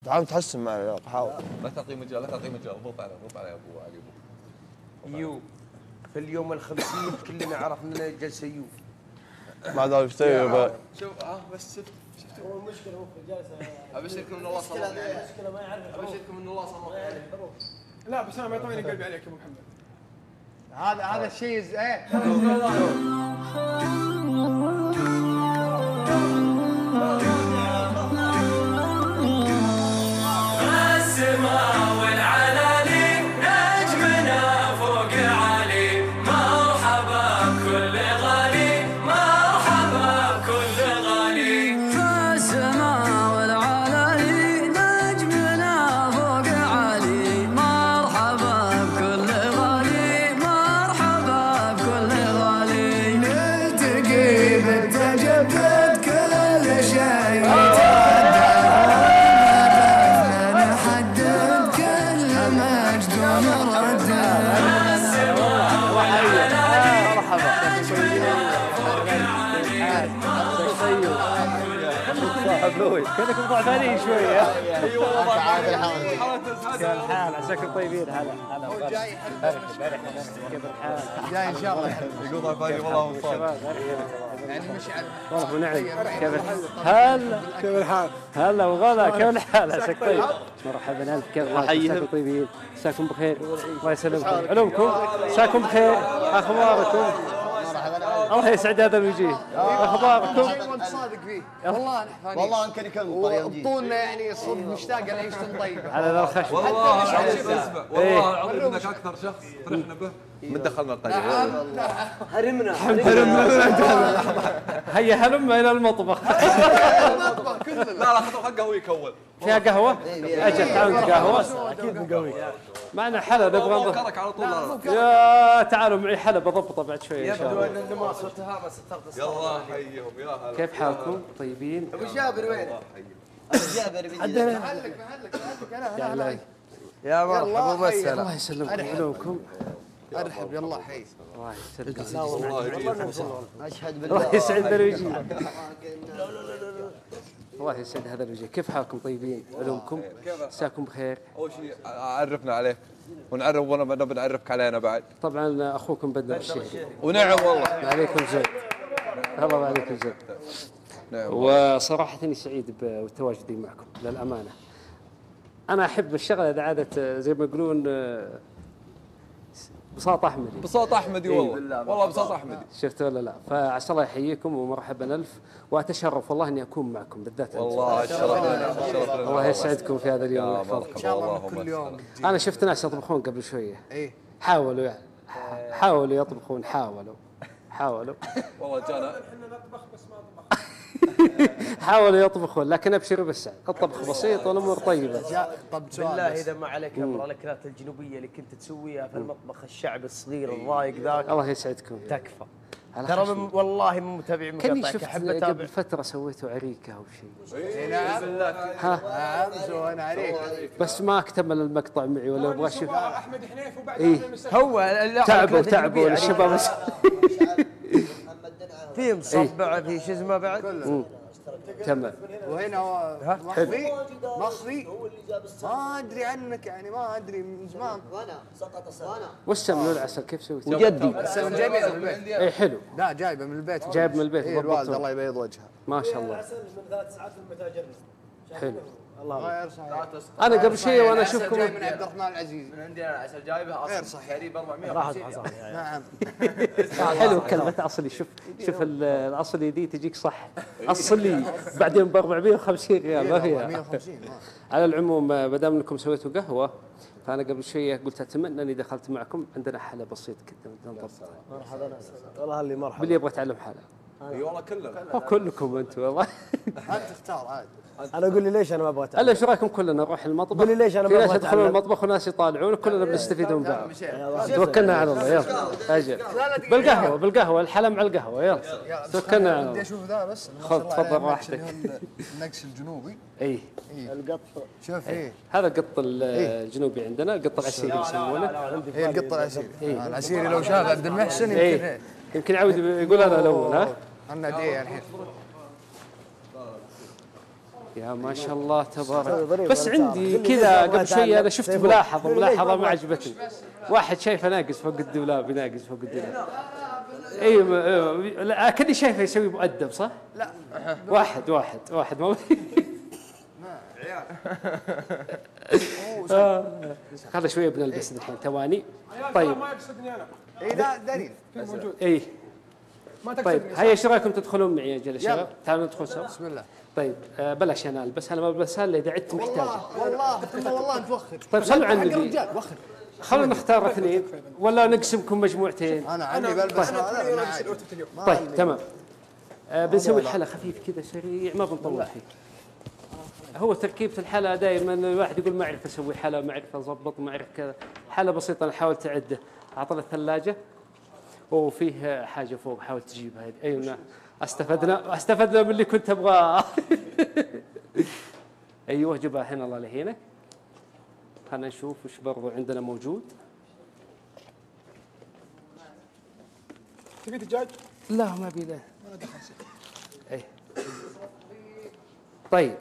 حاول تحسن مع العلاقة، حاول. لا تعطيه مجال، لا تعطيه مجال، ضغط على ابو علي يو في اليوم الخمسين كلنا عرفنا جلسه يو. مع ذلك ايش تسوي؟ شوف بس شفت هو المشكله هو في الجلسه. ابشركم ان الله صلى عليه. المشكله ما يعرف ابشركم ان الله صلى عليه. لا بس انا ما يطمئن قلبي عليك يا ابو محمد. هذا الشيء ايه كانكم ضعفانين شويه. اي والله الحال عساكم طيبين. هلا كيف الحال؟ جاي ان شاء الله. يقول ضعفاني والله شباب يعني مشعل والله ونعم. كيف الحال؟ هلا كيف الحال؟ هلا وغلا كيف الحال؟ عساك طيب. مرحبا الف كيف عساكم طيبين؟ عساكم بخير الله يسلمكم. علومكم عساكم بخير. اخباركم؟ الله يسعد هذا الوجيه. اخباركم؟ وانت صادق فيه والله نحفانين والله يمكن يكون وبطولنا يعني صدق مشتاق لعيشة طيبة على ذا الخشب. والله والله العظيم انك اكثر شخص فرحنا به من دخلنا القرية. هرمنا هيا هلم الى المطبخ. لا خطوا حقه هو يكون. فيها قهوه؟ اجل تعالوا قهوه. اكيد بنقوي. معنا حلا نبغى نضبط على طول. يا تعالوا معي حلا بضبطه بعد شويه ان شاء يبدو الله. ان النماص والتهامه ستغطس. يلا حيهم يا هلا. كيف حالكم؟ طيبين؟ ابو جابر وين؟ ابو جابر بيجي. محلك انا يا مرحبا ومسهلا. الله يسلمكم. علومكم؟ ارحب يلا حي. الله يسلمك. والله يجيكم. اشهد بالله. الله يسعد ذا الوجيه. الله يسعد هذا الوجه. كيف حالكم طيبين؟ علومكم؟ مساكم بخير. اول شيء عرفنا عليك ونعرف وانا بنعرفك علينا بعد. طبعا اخوكم بدر الشهري. ونعم والله. ما عليكم زود. الله ما عليكم زود. نعم. وصراحة اني سعيد بتواجدي معكم للامانة. انا احب الشغلة اذا عادت زي ما يقولون بساط احمدي. بساط احمدي والله. والله بساط احمدي. شفت ولا لا؟ فعسى الله يحييكم ومرحبا الف واتشرف والله اني اكون معكم بالذات. والله الشرف لنا. الله يسعدكم في هذا اليوم ويحفظكم. ان شاء الله كل يوم. انا شفت ناس يطبخون قبل شويه. ايه حاولوا يعني حاولوا يطبخون حاولوا والله جانا حاولوا يطبخون لكن ابشروا بالسعد. الطبخ بسيط والامور طيبه. طب سؤال بالله اذا ما عليك امر الاكلات الجنوبيه اللي كنت تسويها في المطبخ الشعبي الصغير الضايق ذاك الله يسعدكم. تكفى. على ترى خشم. والله من متابعي كني مقاطعك شفت احب قبل اتابع. فتره سويتوا عريكه او شيء. نعم ها نعم سوينا عليك بس ما اكتمل المقطع معي ولا ابغى اشوف. احمد حنيف وبعد إيه. هو تعبوا الشباب. في مصبع في شو اسمه بعد. تمام. وهنا مخفي ما ادري عنك يعني ما ادري من زمان. وش السمن والعسل كيف سويتوا؟ وجدي السمن جايبه من البيت. اي حلو. لا جايبه من البيت. جايب من البيت. إيه الوالد الله يبيض وجهها. ما شاء الله. العسل من 3 ساعات في المتاجر. حلو. الله يرصح. انا قبل شيء وانا اشوفكم جاي من عبد الرحمن العزيز. من عندي انا عسل جايبه اصلا تقريبا 400. راحت حصان يعني. نعم حلو كلمة أصلي. شوف الأصلي دي تجيك صح. أصلي بعدين ب 450 ريال ما فيها. 150 على العموم ما دام انكم سويتوا قهوة فأنا قبل شوية قلت أتمنى أني دخلت معكم. عندنا حلا بسيط كذا نضبط. مرحبا والله اللي مرحبا. باللي يبغى يتعلم حلا. اي والله كلنا. وكلكم أنتم والله. انت اختار عاد. انا اقول لي ليش انا ما ابغى اتعلم. الا ايش رايكم كلنا نروح المطبخ؟ قول لي ليش أنا في ما ناس أبغى يدخلون أتعلم؟ المطبخ وناس يطالعون كلنا بنستفيد من بعض. توكلنا على الله يلا. اجل بالقهوة الحلا مع القهوة يلا. توكلنا على بدي الله. اشوف ذا بس. خذ تفضل راحتك. النقش الجنوبي. اي القط. شوف ايه هذا القط الجنوبي عندنا القط العسيري يسمونه. ايه القط العسيري. العسيري لو شاف عبد المحسن ايه يمكن يعود يقول انا الاول. ها انا دي الحين يا ما شاء الله تبارك. بس عندي كذا قبل شوي انا شفت ملاحظه ما عجبتني. واحد شايفه ناقص فوق الدولاب، ناقص فوق الدولاب. ايوه كني شايفه يسوي مؤدب صح؟ لا واحد ما هذا شويه بنلبس الحين ثواني. طيب ما يقصدني انا. اي لا دليل موجود. اي ما طيب تقصدني. هيا ايش رايكم تدخلون معي يا جل شباب؟ تعالوا ندخل سوا. بسم الله. طيب بلاش انا البس، انا ما بلبسها الا اذا عدت محتاجه. والله نتوخر. طيب صلوا على حق النبي. الرجال وخر. خلونا نختار اثنين ولا نقسمكم مجموعتين. انا عندي بلبس هذا أنا عادي. طيب تمام. بنسوي الحلا خفيف كذا سريع ما بنطول فيه. هو تركيبة الحلا دائما الواحد يقول ما اعرف اسوي حلا، ما اعرف اضبط، ما اعرف كذا. حلا بسيطة انا حاولت اعده، اعطنا الثلاجة وفيه حاجة فوق حاول تجيبها هذه. ايوه استفدنا من اللي كنت ابغاه. ايوه جبها هنا الله يهينك. خلنا نشوف وش برضو عندنا موجود. تبي دجاج؟ لا ما ابي له. اي طيب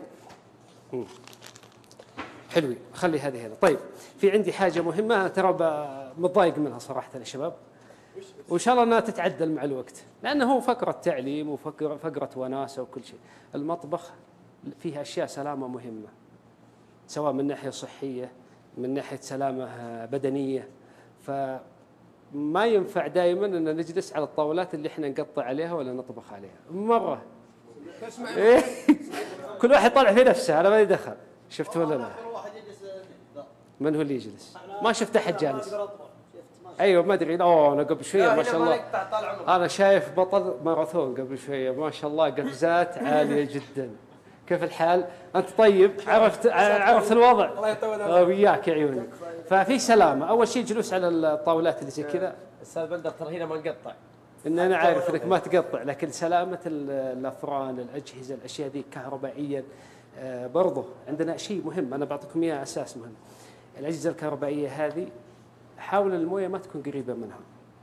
حلوين خلي هذه هنا. طيب في عندي حاجة مهمة أنا ترى متضايق منها صراحة يا شباب، وإن شاء الله أنها تتعدل مع الوقت، لأنه هو فقرة تعليم وفقرة وناسة وكل شيء. المطبخ فيه أشياء سلامة مهمة، سواء من ناحية صحية من ناحية سلامة بدنية. فما ينفع دائما أن نجلس على الطاولات اللي احنا نقطع عليها ولا نطبخ عليها مرة. إيه؟ كل واحد طالع في نفسه، أنا مالي دخل. شفت ولا لا؟ من هو اللي يجلس؟ ما شفت أحد جالس. أيوة ما أدري. أنا قبل شوية ما شاء الله أنا شايف بطل ماراثون قبل شوية ما شاء الله قفزات عالية جدا. كيف الحال؟ أنت طيب؟ عرفت الوضع؟ الله يطول وياك يا عيوني. ففي سلامة. أول شيء جلوس على الطاولات اللي زي كذا. استاذ بندر ترى هنا ما نقطع. إن أنا عارف إنك ما تقطع، لكن سلامة الأفران، الأجهزة، الأشياء ذي كهربائيا برضو عندنا شيء مهم أنا بعطيكم إياه أساس مهم. الأجهزة الكهربائية هذه حاول الموية ما تكون قريبة منها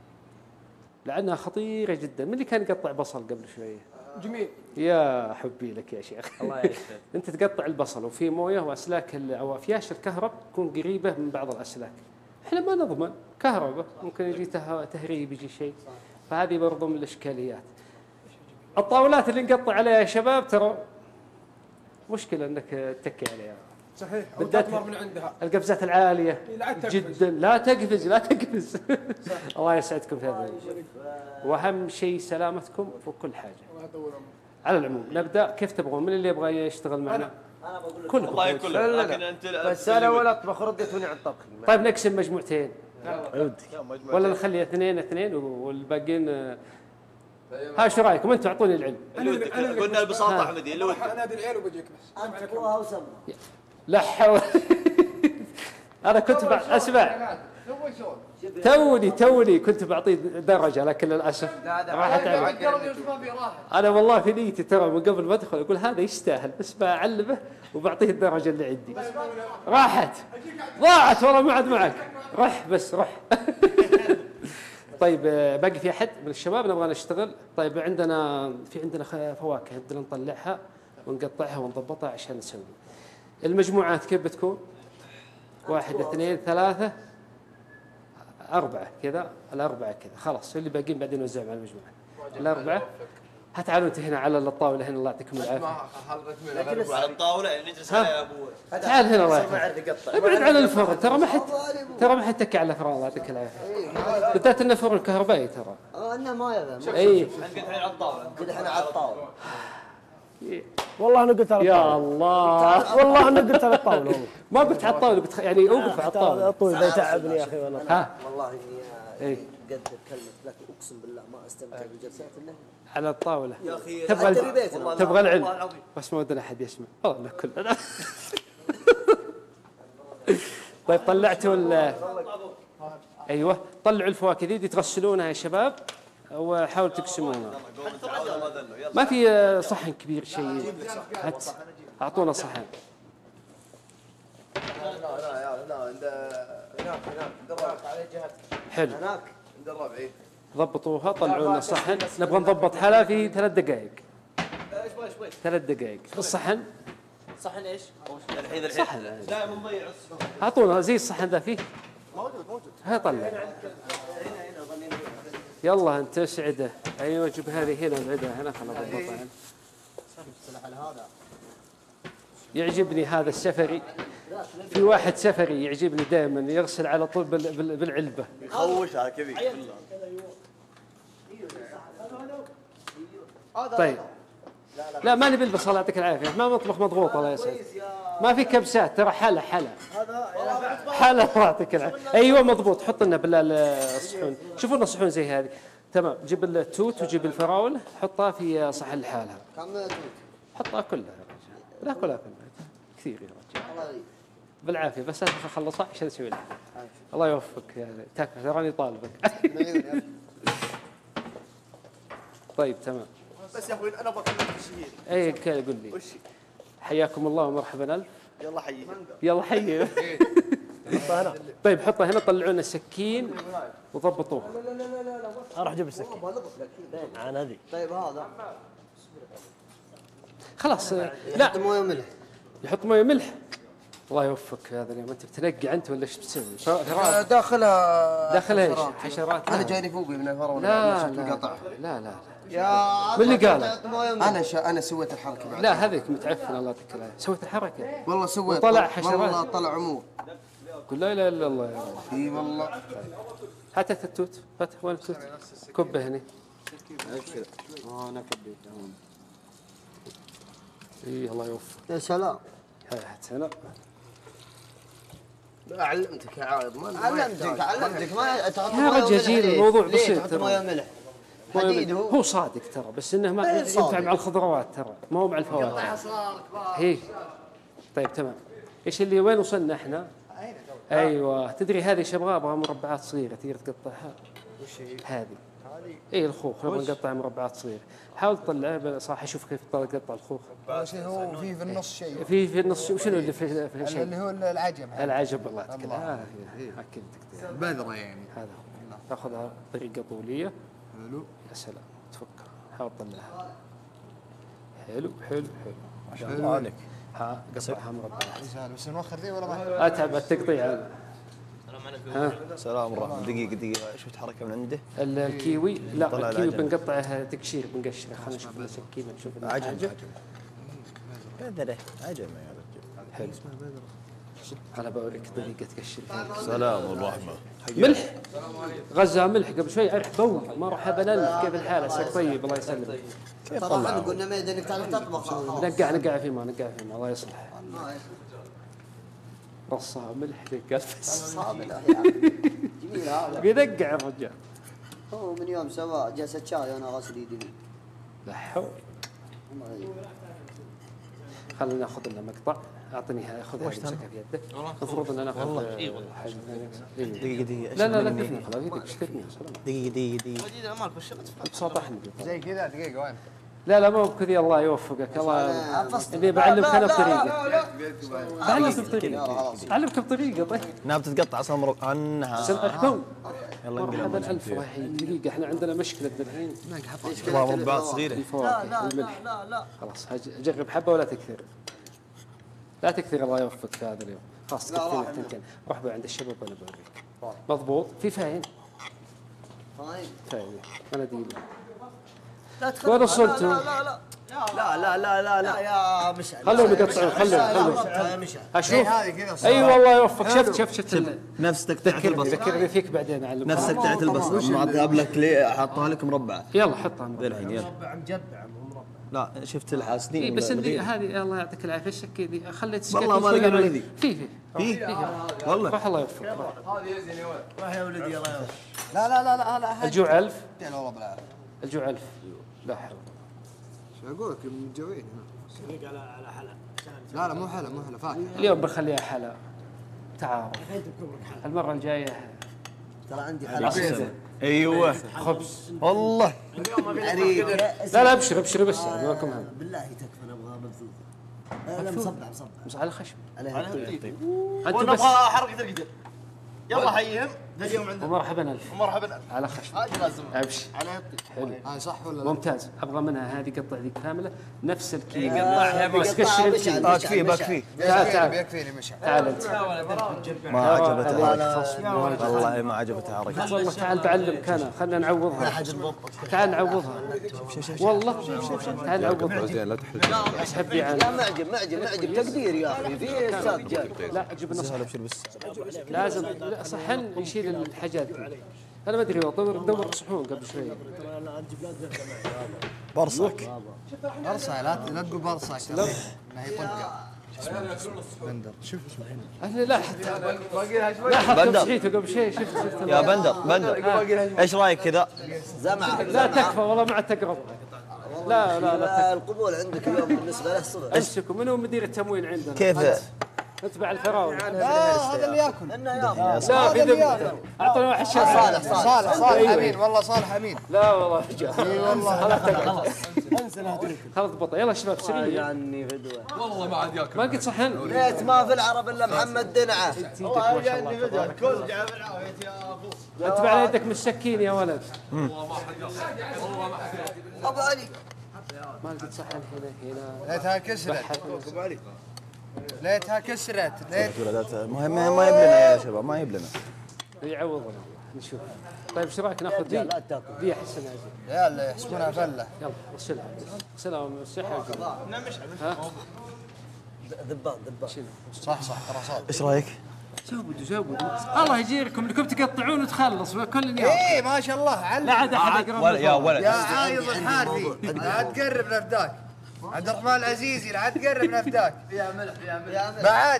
لأنها خطيرة جدا. من اللي كان يقطع بصل قبل شوية؟ جميل. يا حبي لك يا شيخ. الله يعينك. أنت تقطع البصل وفي موية وأسلاك أو أفياش الكهرب تكون قريبة من بعض الأسلاك. إحنا ما نضمن كهرباء، ممكن يجي تهريب يجي شيء. فهذه برضو من الإشكاليات. الطاولات اللي نقطع عليها يا شباب ترى مشكلة أنك تتكي عليها. صحيح. بالذات تطمر من عندها. القفزات العالية جدا. لا تقفز لا تقفز. الله يسعدكم في هذا. وأهم شيء سلامتكم في كل حاجة. على العموم نبدأ. كيف تبغون؟ من اللي يبغى يشتغل معنا؟ انا بقول لك كلكم. والله كله لكن انت بس انا ولا اطبخ ردتوني على الطبخ. طيب نقسم مجموعتين ولا نخلي اثنين والباقيين ها شو رايكم انتم؟ اعطوني العلم. قلنا البساطه احمدي اللي ودك. انا ادي العيال وبجيك بس. انتقوها وسموا. لا حول. انا كنت اسمع توني كنت بعطيه درجه لكن للاسف راحت علي. انا والله في نيتي ترى من قبل ما ادخل اقول هذا يستاهل بس بعلبه وبعطيه الدرجه اللي عندي. راحت ضاعت والله ما عاد معك. رح بس رح. طيب باقي في احد من الشباب نبغى نشتغل؟ طيب عندنا فواكه بدنا نطلعها ونقطعها ونضبطها عشان نسوي. المجموعات كيف بتكون؟ 1 2 3 4 كذا. الأربعة كذا خلاص. اللي باقيين بعدين نوزعهم على المجموعة. الأربعة. هتعالوا انت هنا على الطاولة هنا الله يعطيكم العافية. على الطاوله اللي نجلس عليها يا ابو. تعال هنا الله يعطيك. ابعد عن الفرن ترى ما حد تكي على الفرن الله يعطيك العافية. بالذات انه فرن كهربائي ترى. انه ما يبغى. اي قلت الحين على الطاوله. قد احنا على الطاوله. والله انا قلت على يا الله. والله انا قلت على الطاوله والله. ما قلت على الطاولة يعني اوقف على الطاولة. الطول بيتعبني يا اخي والله. ها والله اني اي قد كلمت لك اقسم بالله ما استمتع بجلسات الا على الطاولة. يا اخي تبغى العلم بس ما ودنا احد يسمع والله كلنا. طيب طلعتوا ايوه طلعوا الفواكه دي تغسلونها يا شباب وحاولوا تقسمونها. ما في صحن كبير شيء. اعطونا صحن. حلو ضبطوها طلعوا لنا صحن. نبغى نضبط حلا في 3 دقائق. 3 دقائق الصحن صحن ايش؟ الحين صحن دائما مضيع الصحن. اعطونا زي الصحن ذا فيه. موجود. ها طلع. يلا انت اسعده. ايوه جيب هذه هنا ابعدها هنا خلنا نضبطها. يعجبني هذا السفري. في واحد سفري يعجبني دائما يغسل على طول بالعلبه. خوشها كذي. طيب. لا ما نبي البصل الله يعطيك العافيه، ما مطبخ مضغوط الله يسعدك. ما في كبسات ترى حلا الله يعطيك العافيه. ايوه مضبوط، حط لنا بالله الصحون، شوفوا لنا صحون زي هذه. تمام، جيب التوت وجيب الفراوله حطها في صحن لحالها. كم توت؟ حطها كلها يا رجال. لا كلها كثير يا رجال. بالعافيه بس اخلصها عشان اسوي لها. الله يوفقك يا تاكل تراني طالبك. طيب تمام. بس يا اخوي انا بكلمك بشيء. اي قول لي. حياكم الله ومرحبا الف. يلا حيي. يلا حي. طيب حطها هنا، طلعوا لنا السكين وضبطوه. اروح اجيب السكين. عن هذه. طيب هذا خلاص لا يحط مويه وملح. يحط مويه وملح. الله يوفقك هذا اليوم، انت بتنقع انت ولا ايش بتسوي؟ داخلها داخل ايش؟ حشرات؟ انا جايني فوقي من الفراوله. لا يا من اللي قال؟ انا سويت الحركه بعد. لا هذيك متعفن الله يعطيك العافيه، سويت الحركه. والله سويت. طلع حشرات. والله طلع عمود. قل لا اله الا الله يا رب. اي والله. هات التوت، هات وين التوت؟ كبه هنا. انا كبيت. اي الله يوفقك. يا سلام. هات هنا. علمتك يا عايض. علمتك ما يا رجل جيل الموضوع بسيط ترى. مويه وملح. حديد هو صادق ترى، بس انه ما ينفع مع الخضروات ترى، ما هو مع الفواكه. هي طيب تمام. ايش اللي وين وصلنا احنا؟ ايوه تدري هذه ايش ابغى؟ ابغى مربعات صغيره تقدر تقطعها. وش هي؟ هذه اي الخوخ نبغى نقطع مربعات صغيره. حاول تطلعه صح اشوف كيف تقطع الخوخ. شيء هو في النص شيء. في النص وشنو اللي في الشيء؟ اللي هو العجب. العجب الله يعطيك العافيه. اكيد تقدر. بذره يعني. هذا تاخذها بطريقه طوليه. حلو. يا سلام تفكر. حاول تطلعها. حلو ما شاء الله عليك. ها قطعها مربعات. بس نوخر ذي ولا ما؟ اتعب التقطيع انا. سلام الرحمن. دقيقة شفت حركة من عنده؟ الكيوي لا طلع الكيوي العجب. بنقطعها تقشير بنقشره. خلينا نشوف السكينه نشوف عجب. بذرة عجب يا رجل. حلو. انا بوريك طريقه تقشر. سلام الرحمة. ملح غزه ملح قبل شوي عرح بوي مرحبا الف كيف الحال عساك طيب الله يسلمك. كيف طبعا طلع؟ قلنا ما انك تعرف تطبخ. نقع فيما الله يصلح. رصها ملح قال بس جميل هذا. بينقع الرجال. هو من يوم سوا جلسة شاي وانا غاسل يدي. لا حول. خلينا ناخذ لنا مقطع. اعطني خذها امسكها في يدك. المفروض ان انا اخذ حاجه ثانيه. دقيقة. لا تفهم خلاص يدك اشتريني سلام. دقيقة. ببساطه احنا زي كذا دقيقة وين؟ لا مو بكذي الله يوفقك الله. اني بعلمك انا بطريقه. بعلمك بطريقه. علمك بطريقه طيب. انها بتتقطع اصلا عنها. تو يلا مرحبا الف رايحين دقيقه احنا عندنا مشكله الحين. تبغى مربعات صغيرة. الفواكه الملح. خلاص جرب حبه ولا تكثر. لا تكثر الله يوفقك في هذا اليوم. خلاص تكفينا تنتين. روح بقى عند الشباب وانا بوريك. مضبوط في فاين. فاين مناديل. وين وصلتوا؟ لا يا مشعل. خلوهم يقطعون خلوهم. اشوف اي والله يوفقك. شفت نفس تقطيعة البصل. ذكرني فيك بعدين اعلمك. نفس تقطيعة البصل. ما اجيب لك ليه احطها لك مربعة. يلا حطها الحين يلا. مجبع لا شفت الحاسدين. اي بس اللي هذه الله يعطيك العافيه السكه ذي خليت السكه. والله ما لقى ذي. فيه والله. روح الله يوفقك. هذه يزن يا ولد. راح يا ولدي الله يوفقك. لا الجوع 1000. والله بالعافية. الجوع 1000. لا حول. شو اقول لك متجوعين هنا. على حلا. لا مو حلا فاكهة. اليوم بنخليها حلا تعارف. المره الجايه ترى عندي حلا. ايوه خبز. والله. لا ابشر بس معكم هم. بالله تكفى نبغى مبثوث. لا مصبع. على خشم. عليها انت بس ونبغى حركة القدر. يلا حيهم. ومرحبا الف. ومرحبا على خشم. هذه لازم ابشر. على يدي. حلو. صح ولا لا؟ ممتاز. ابغى منها هذه قطع ذي كامله نفس الكيلو. قطعها بس قشر الكيلو. باك فيه تعال تعال بيكفيني مشعل. تعال انت. ما عجبته عليك. والله ما عجبته حركة والله تعال بعلمك انا خلنا نعوضها. تعال نعوضها. والله تعال نعوضها. زين لا تحرج. اسحب لي لا عنها. معجب تقدير يا اخي في استاذ جاي. لا جيب نص. ابشر بس لازم لا صحن يشيل الحاجات دي. انا ما ادري دور صحون قبل شوي. برصك برصة لا تقول برصة. لا هي طقة. بندر شوف انا لا حتى لا حتى بندر. مشيته قبل شيء شفت يا بندر ايش رايك كذا؟ زمعة لا تكفى والله ما عاد تقرب. لا القبول عندك اليوم بالنسبة له صغر. امسكوا منو مدير التموين عندنا؟ كيف؟ اتبع الفراوله. هذا اللي ياكل. انه يا لا في ذمته اعطوني واحد شاف. صالح امين والله صالح امين. لا والله رجال. اي والله خلاص تقعد. خلاص ضبط يلا شباب سريع. يعني فدوة. والله ما عاد ياكل. ما قد صحن. ليت ما في العرب الا محمد دنعة. والله جاني فيديو الكل جاب العافيه يا ابو. اتبع على يدك من السكين يا ولد. والله ما حد ياكل. والله ما حد ياكل. ابو علي ما قد صحن هنا. ليتها كسرت. ليتها كسرت. مهم ما يبلنا يا شباب ما يبلنا. يعوضنا نشوف. طيب ايش رايك ناخذ دي؟ دي احسن اجل. يا اللي يحسبونها فله. يلا غسلها غسلها ومسحها. ذبان صح ترى صاد. ايش رايك؟ زودوا الله يجيركم انكم تقطعون وتخلص كل يوم. ايه ما شاء الله علم. لا عاد احد يقرب. يا ولد يا عايض الحارثي لا تقرب نفداك. عبد الرحمن العزيزي لا تقرب نفداك. يا ملح بعد.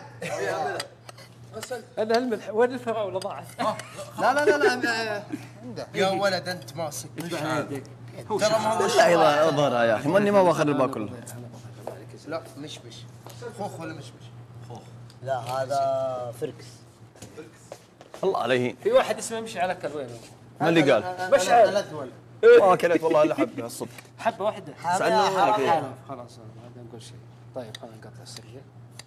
انا الملح وين الفراوله ضاعت؟ لا يا ولد انت ماسك. ترى ما هو لا اظهرها يا اخي ماني ما باخذ الباقي كله. لا مشمش خوخ ولا مشمش. لا هذا فركس. الله عليه. في واحد اسمه مشي على كل وين؟ ما اللي قال؟ مشعل. ما اكلت والله الا حبه الصبح. حبه واحده. سألنا وينك يا خلاص ما نقول شيء. طيب خلينا نقطع سريع.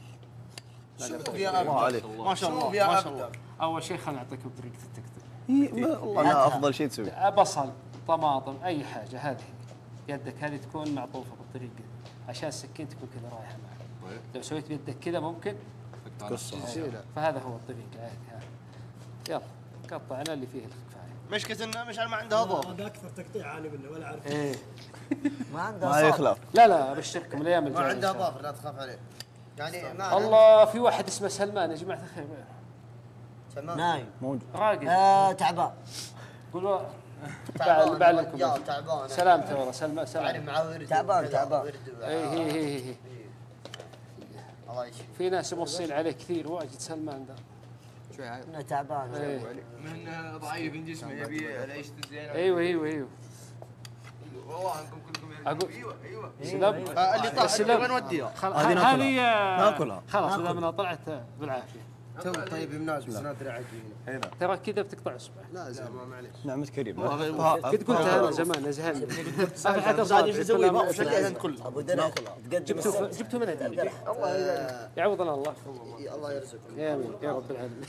الله عليك. ما شاء الله ما شاء الله. اول شيء خلينا نعطيكم طريقه التقطيع. والله انا افضل شيء تسوي. بصل طماطم اي حاجه هذه يدك هذه تكون معطوفه بالطريقه عشان السكين تكون كذا رايحه معك. لو سويت بيدك كذا ممكن قصه. فهذا هو الطريقه عادي هذا. يلا قطعنا اللي فيه الكفايه. مشكلة انه مشعل ما عنده ضوء. هذا اكثر تقطيع انا منه ولا اعرف. ايه ما عنده ما يخلف. لا ابشركم الايام الجايه. ما عنده ظافر لا تخاف عليه. يعني ما الله في واحد اسمه سلمان يا جماعه الخير. نايم موجود. راقد. تعبان. قولوا تعبان بعلمكم تعبان. سلامته والله سلام. تعبان اي الله يشفي. في ناس موصين عليه كثير واجد سلمان ذا. انه تعبان. من ضعيف من جسمه يبي العيش زين. ايوه والله انكم كلكم اقول ايوه سلام. اللي طاح وين نوديها؟ هذه ناكلها. خلاص اذا منها طلعت بالعافيه. تو طيب مناسب سنادر عجل هنا. ترى كذا بتقطع اصبع. لازم ما معليش. نعمة كريم. قد قلت انا زمان ازهلني. ما حد ابو دنع جبتوا من هذه. يعوضنا الله. الله يرزقكم. يا امين يا رب العالمين.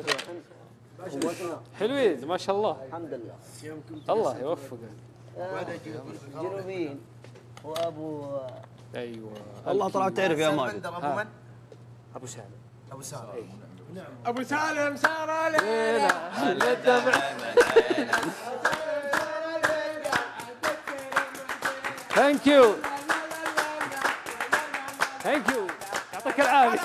حلوين ما شاء الله. الحمد لله. الله يوفقك. جنوبيين وابو ايوه والله طلعت تعرف يا ماجد. ابو من؟ ابو سالم. ابو سالم. ابو سالم سار عليه. لا الدمع. ثانك يو يعطيك العافيه.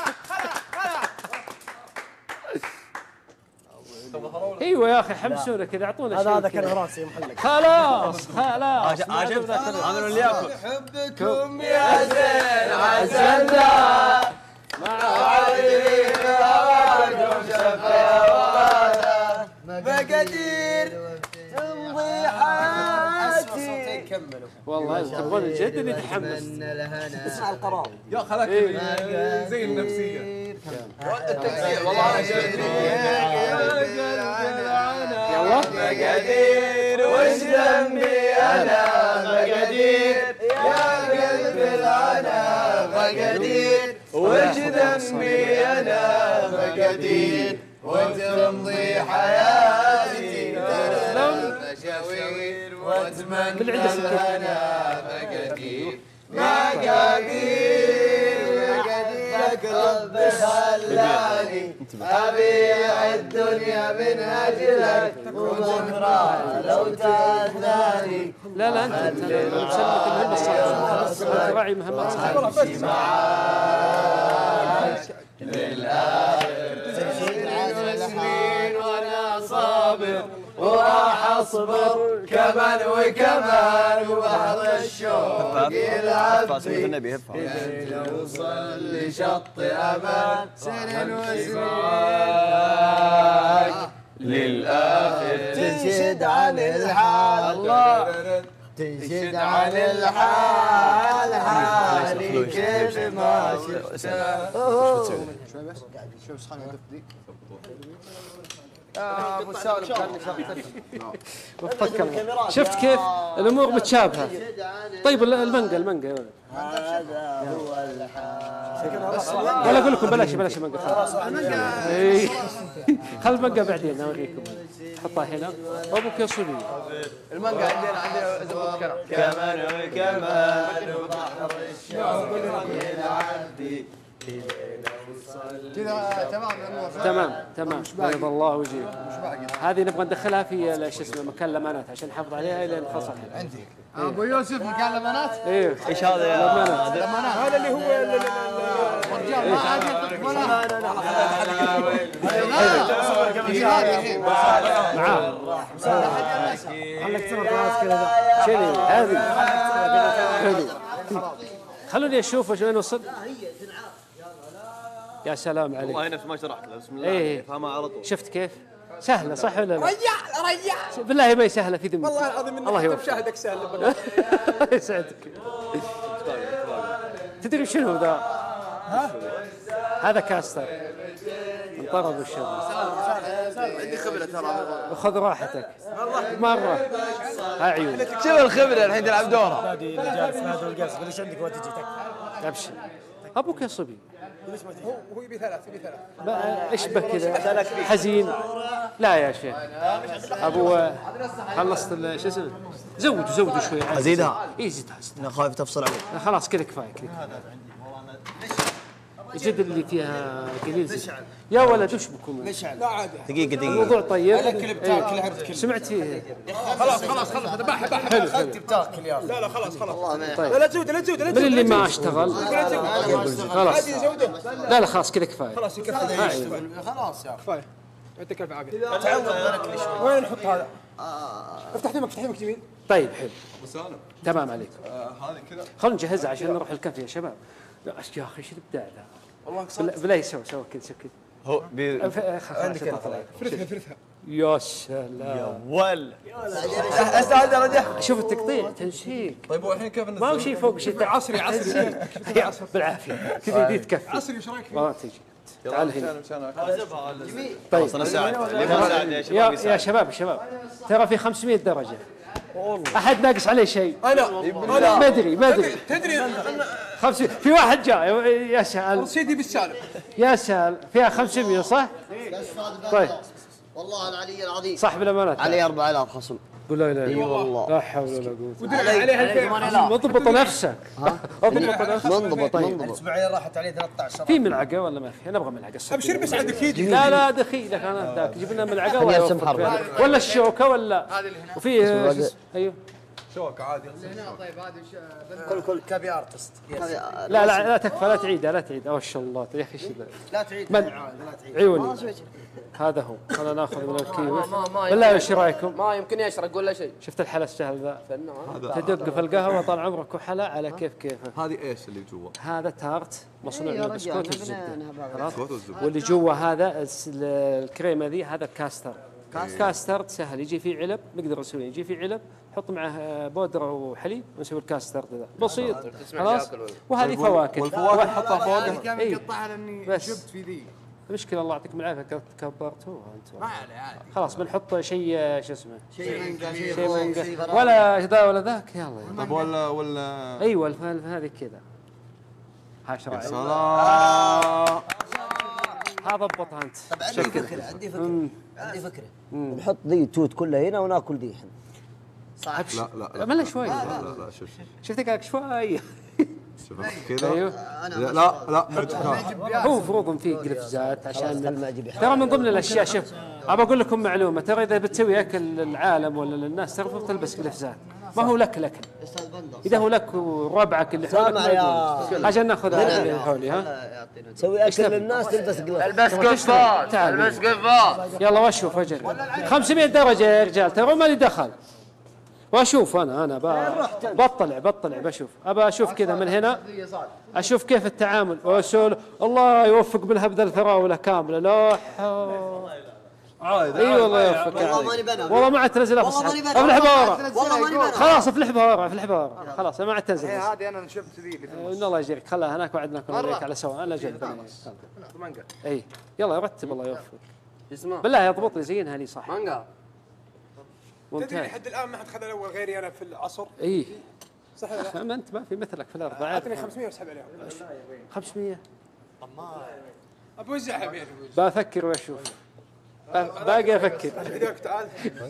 ايوه يا اخي حمسونا كذا اعطونا شيء. هذا كان راسي يا محلق. خلاص عجبت عامل اللي ياكل. حبكم يا زين عسلنا مع عادلين راجل شفاوانا مقادير تمضي حياتي. كملوا. والله تبغون الجد اللي يتحمس. اسمع القرار. يا خلاك زي النفسيه. التكسير والله انا شايف. يلا مقادير وش ذنبي انا مقادير يا قلب العنا مقادير وش ذنبي انا مقادير وتمضي حياتي ترى مشاوير واتمنى لنا مقادير لك رب خلاني ابيع الدنيا من اجلك وبكره لو تأذاني. لا انت مسلمك المهمه الصح، انت راعي مهمه صح. للآخر سنين وانا صابر وراح اصبر كمان وكمان وبحر الشوق يلعب بي نوصل لشط امان سنين وسنين للآخر تنشد عن الحال الله تنشد عن الحال حالي كيف ما شفته. شوي بس خليني ادف دي. يا ابو سالم كان بفكر شفت كيف الامور متشابهه. طيب المانجا يا ولد. هذا هو الحال. ولا اقول لكم بلاش المانجا خلاص. اي خل المانجا بعدين اوريكم. حطها هنا ابوك يا صبي. المانجا عندنا زبط كمان وكمان وبحر الشوق يلعب بي كذا تمام تمام بيض الله وجهك. هذه نبغى ندخلها في شو اسمه مكان الامانات عشان نحافظ عليها لين نخلص الحين. عندي ابو يوسف مكان الامانات. ايه ايش هذا يا الامانات هذا اللي هو الرجال ما عاد يطلق ولا معاه خليك ترى خلاص كذا شيلي هذه حلو. خلوني اشوف وين وصل. يا سلام عليك والله نفس ما شرحت له بسم الله ايه فهمها على طول. شفت كيف سهله صح ولا لا؟ ريح بالله ما هي سهله في ذمتك والله العظيم الله انك يوفقك مشاهدك سهل. يسعدك. تدري شنو ذا؟ هذا كاستر انطرب الشباب. عندي خبره ترى. وخذ راحتك مره. عيون شوف الخبره الحين تلعب دوره. نادي اللي جالس هذا القاص ليش عندك وقت تجي ابشر ابوك يا صبي. هو يبي ثلاث ايش بك كذا حزين؟ لا يا شيخ ابو خلصت شو اسمه زودوا شوي. ازيدها؟ اي زيدها انا خايف تفصل عليك. خلاص كذا كفايه كذا. زد اللي فيها قليل زد. يا ولد وش بكم؟ لا عادي. دقيقة الموضوع طيب. الكلب تاكل عرفت كلب. سمعت فيه. خلاص هذا باح حلو بتاكل يا لا خلاص طيب. لا تزود من اللي ما اشتغل خلاص. لا خلاص كذا كفايه. خلاص يكفي. خلاص يا كفايه. يعطيك الف عافيه. تعود وين نحط هذا؟ افتح ثمك يمين. طيب حلو ابو سالم تمام عليك. هذه كذا خلونا نجهزها عشان نروح الكافيه يا شباب. لا يا اخي ايش الابداع ذا والله. بالله سوى كذا هو عندك فرثها يا سلام يا ول استعد درجه. شوف التقطيع تنسيق. طيب والحين كيف ما هو شيء فوق شيء عصري بالعافيه كذا دي تكفي. عصري وش رايك فيه؟ ما تجي تعال هنا. طيب انا ساعد يا شباب ترى في 500 درجه احد ناقص عليه شيء. انا ما ادري تدري 500 في واحد جاء يا سهل سيدي بالسالم يا سهل فيها 500 صح؟ طيب والله العلي العظيم صاحب الامانات علي 4000 خصم. قول لا اله الا والله لا حول ولا قوه. عليها اضبط نفسك منضبط الاسبوعيه راحت عليه 13 في ملعقه ولا ما في؟ نبغى ملعقه ابشر بس عندك يجي. لا دخيلك انا ذاك جيب لنا ملعقه الله يوفقك فيها. ولا الشوكه ولا وفي ايوه شوكه عادي. طيب هذه كل كافي ارتست. لا تكفى لا تعيدها ما شاء الله يا اخي شيء لا تعيد من عيوني هذا هو. خلنا ناخذ من الكيوي بالله ايش رايكم؟ ما يمكن يشرق ولا شيء. شفت الحلا السهل ذا تدق في القهوه طال عمرك وحلا على كيفه. هذه ايش اللي جوا؟ هذا تارت مصنوع من البسكوت والزبده خلاص. البسكوت والزبدة. واللي جوا هذا الكريمه ذي هذا كاسترد سهل يجي فيه علب نقدر نسويه. يجي فيه علب نحط معه بودره وحليب ونسوي الكاسترد ذا بسيط خلاص. وهذه فواكه والفواكه نحطها فوق. كان مقطعها لاني بس. شبت في ذي. المشكله الله يعطيكم العافيه كبرتوها انتم. ما عليه عادي. خلاص بنحط شيء شو اسمه شيء منقى شيء منقى ولا ذا ولا ذاك يلا طيب ولا ايوه هذه كذا. 10 سلام. ضبطها انت. طب عندي فكره نحط ذي التوت كلها هنا وناكل ذي احنا. صح. لا ملا شوي. لا شوف شفتك شوي. شوف كذا. ايوه. لا هو مفروض فيه قفزات عشان ترى من ضمن الاشياء. شوف ابى اقول لكم معلومه، ترى اذا بتسوي اكل للعالم ولا للناس ترى تلبس قفزات، ما هو لك الاكل، اذا هو لك وربعك اللي حولك عشان ناخذ اللي حولي. ها تسوي اكل للناس تلبس البس قفاز البس قفاز. يلا واشوف اجل 500 درجه يا رجال، ترى ما لي دخل. واشوف انا بطلع بشوف، ابى اشوف كذا من هنا، اشوف كيف التعامل واسول الله يوفق بالهبذا الفراوله كامله. لا اي والله يوفقك. والله ما عاد تنزل افلح بورا. خلاص افلح بورا خلاص ما عاد تنزل. هذه انا نشبت ذي ان الله يجزيك، خلاها هناك وعدنا نكون على سواء. انا جد اي يلا رتب الله يوفقك. بالله يضبط لي زينها لي صح. تدري لحد الان ما حد خذ الاول غيري انا في العصر. اي صح. ما انت ما في مثلك في الارض. اعطني 500 واسحب عليهم. 500 ابوزعها بيني. بفكر واشوف. باقي افكر. تعال.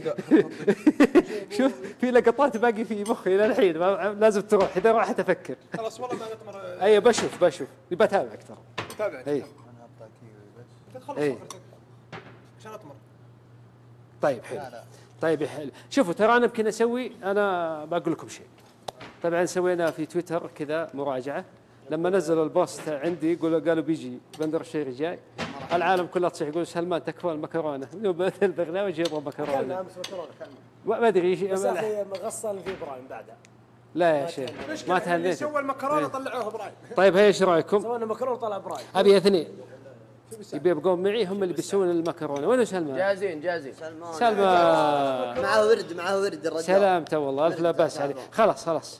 شوف في لقطات باقي في مخي الى الحين لازم تروح. اذا راحت افكر. خلاص والله ما نطمر. اي بشوف بتابعك ترى. تابعني. اي تخلص عشان اطمر. طيب حلو. شوفوا ترى انا يمكن اسوي، انا بقول لكم شيء. طبعا سوينا في تويتر كذا مراجعه لما نزلوا البوست عندي، قالوا بيجي بندر الشهري جاي، العالم كلها تصيح يقول سلمان تكفى المكرونه، البرنامج يضرب مكرونه. ما ادري بس اخي مغصل في ابراهيم بعدها. لا يا شيخ ما تهنيت. سوى المكرونه طلعوها ابراهيم. طيب هي ايش رايكم؟ سوينا مكرونه طلع ابراهيم. ابي اثنين يبقون معي هم اللي بيسوون المكرونه. وين سلمان؟ جاهزين. سلمان معاه ورد الرجال. سلامته والله الف لا باس عليه. خلاص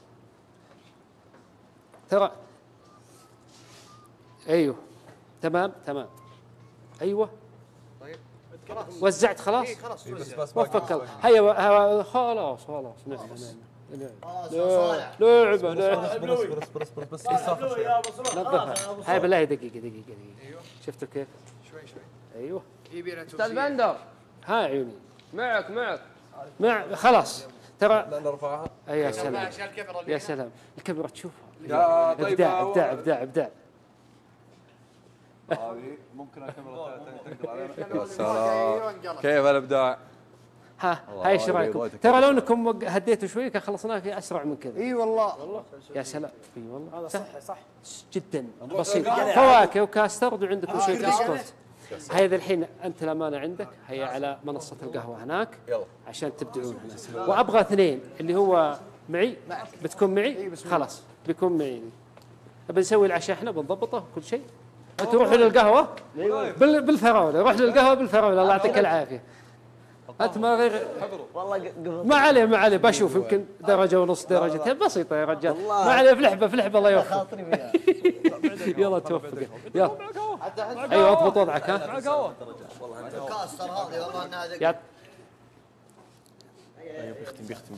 ترى ايوه تمام ايوه. طيب وزعت خلاص. خلاص وفق الله. هيا خلاص نعم. لعبه بس يسافر نظفها. هاي بالله دقيقه. شفتوا كيف؟ شوي ايوه استاذ بندر. ها عيوني معك خلاص ترى. نرفعها. يا سلام الكاميرا تشوفها. يا طيب ابداع. هذه ممكن الكاميرا تقدر علينا. يا سلام كيف الابداع. هاي ايش رايكم؟ ترى لو انكم هديتوا شوي كان خلصناها في اسرع من كذا. اي والله يا سلام. اي والله هذا صح جدا بسيط. فواكه وكاسترد وعندكم شيء بسكوت. هذا الحين انت الامانه عندك هي على منصه القهوه هناك عشان تبدعون هنا. وابغى اثنين اللي هو معي. بتكون معي خلاص بيكون معي. بنسوي العشاء احنا بنضبطه كل شيء. تروحوا للقهوه بالفراوله. روح للقهوه بالفراوله الله يعطيك العافيه. انت ما غير والله ما عليه بشوف يمكن درجه ونص درجتين بسيطه يا رجال. ما عليه فلحبه الله يوفقك. يلا توفق يلا. ايوه اضبط وضعك. ها والله انت كاس ترى هذه والله انها بيختم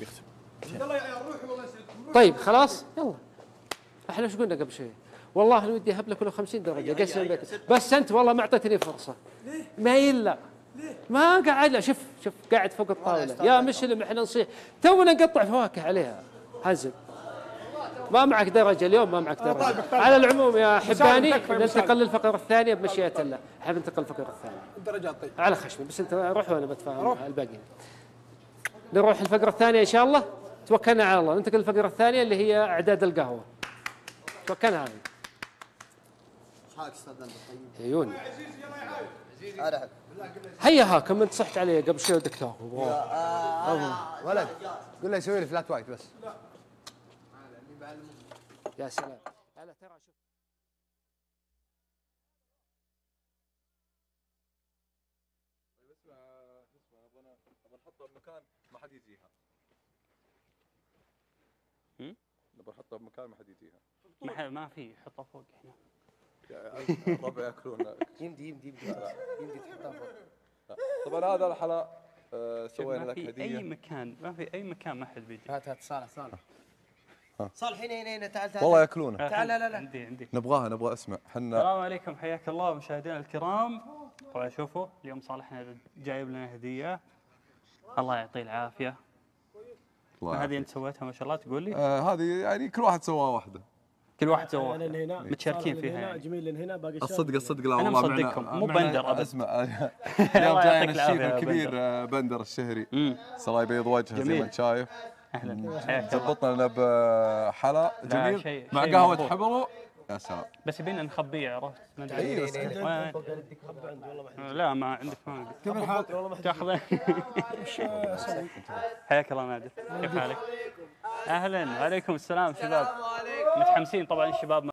طيب خلاص يلا. احنا ايش قلنا قبل شوي؟ والله انا ودي اهب لك ولو 50 درجه قسم بيك. بس انت والله ما اعطيتني فرصه. ما يلا ما قاعد. لا شوف قاعد فوق الطاوله يا مسلم. احنا نصيح تونا نقطع فواكه عليها. حزم ما معك درجه اليوم. ما معك درجه. على العموم يا حباني ننتقل للفقره الثانيه بمشيئه الله. حاب ننتقل للفقره الثانيه الدرجات. طيب على خشمي بس انت روح وانا بتفاهم الباقيين. نروح الفقره الثانيه ان شاء الله. توكلنا على الله. ننتقل للفقره الثانيه اللي هي اعداد القهوه. توكلنا على الله. عيوني هيا هاكم انت صحت علي قبل شوي دكتور. ولد قول له يسوي لي فلات وايت بس. يا سلام. هلا ترى شوف نبغى نحطها بمكان ما حد يجيها. نبغى نحطها بمكان ما حد يجيها. ما في حطها فوق هنا. الربع ياكلون. يمدي تحطها فوق. طبعا هذا الحلا سوينا لك هديه. هديه. ما في اي مكان ما حد بيجي. هات صالح صالح هنا تعال والله ياكلونه. تعال لا عندي نبغى اسمع حنا. السلام عليكم، حياك الله مشاهدينا الكرام. طبعا شوفوا اليوم صالحنا جايب لنا هديه، الله يعطيه العافيه. هذه انت سويتها ما شاء الله تقول لي؟ هذه يعني كل واحد سواها واحده. كل واحد سوى هنا متشاركين فيها يعني. جميل هنا باقي الصدق لا أنا والله مصدقكم مو بندر ابد. اسمع الله اليوم يعطيك جاينا الشيف العافية الكبير بندر الشهري. الله يبيض وجهه زي جميل. ما انت شايف. اهلا حياك الله. ضبطنا لنا بحلا جميل شيء مع شيء قهوه مضبوط. حبره. يا سلام. بس يبينا نخبيه عرفت؟ ما ادري اي بس لا ما عندك ما كيف الحال؟ تاخذه حياك الله نادر، كيف حالك؟ اهلا وعليكم السلام شباب. متحمسين طبعا الشباب